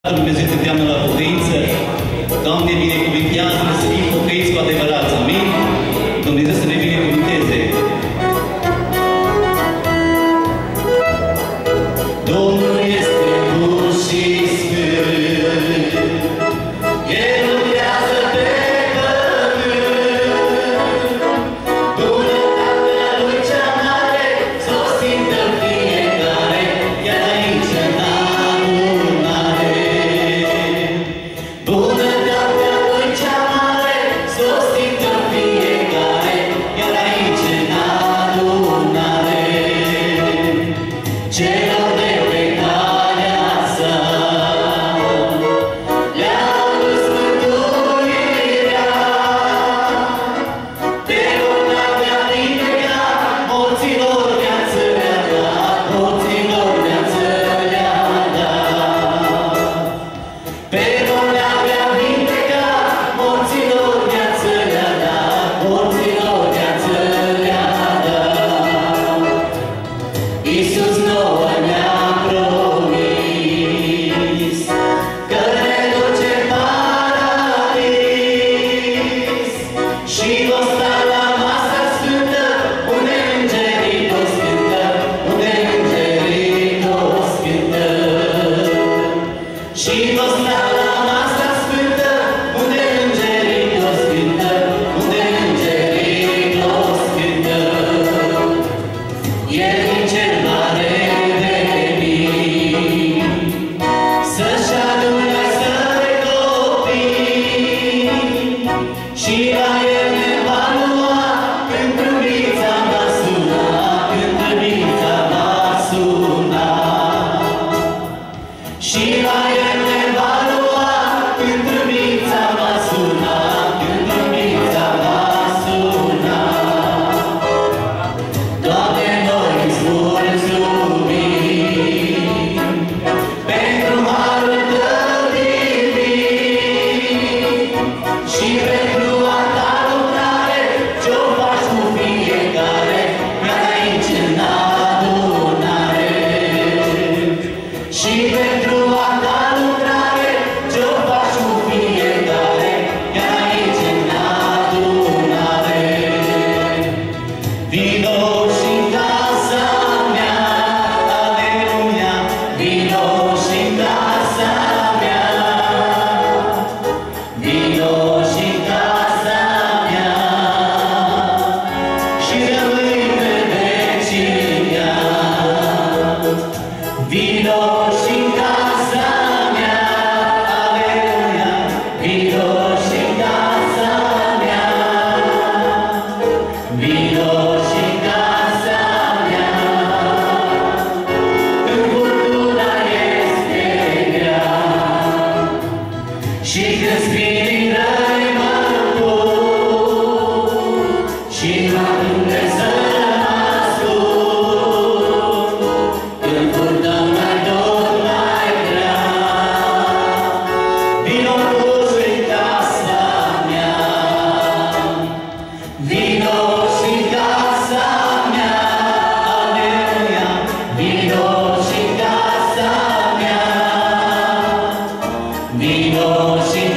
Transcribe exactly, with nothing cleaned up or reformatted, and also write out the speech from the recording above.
Dumnezeu te cheamă la pocăință. Doamne, binecuvintează-ne să fim pocăiți cu adevărat. Amin? Dumnezeu să ne binecuvinteze. Domnul este bun și sfânt. El lucrează pe pământ. Bunătatea Lui cea mare s-o simtă fiecare, iar aici în adunare. Bunătatea Lui cea mare s-o simtă fiecare, iar aici în adunare. Celor de pe calea sa le-a dus mântuirea, pe bolnavi-a vindecat, morților viață le-a dat, morților viață le-a dat. Pe bolnavi-a vindecat, morților viață le-a dat, morților viață le-a dat. Iisus nouă ne-a promis că ne duce în paradis și vom sta la masa sfântă, unde îngerii toți cântă, unde îngerii toți cântă. Și vom sta la masa sfântă, unde îngerii toți cântă, unde îngerii toți cântă. El din cel mare venit să-și adune săi copii și la El ne va lua când trâmbița va suna, când trâmbița va suna. Și la El ne va lua când trâmbița va suna, când trâmbița va suna. Doamne, noi îți mulțumim pentru harul Tău divin și pentru a Ta lucrare ce-o faci cu fiecare, iar aici în adunare. Și pentru a Ta lucrare ce-o faci cu fiecare, iar aici în adunare. Vino și-n casa mea, aleluia, vino și-n casa mea, vino și-n casa mea și rămâi pe vecinia. Vino și-n casa mea, aleluia, vino și-n casa mea, vino și-n casa mea. Când furtuna este grea și când spinii răi mă pun și mă plânge să mă ascund, când furtuna tot mai grea, vino tu în casa mea. Vino și-n casa mea, aleluia, vino și-n casa mea, vino și-n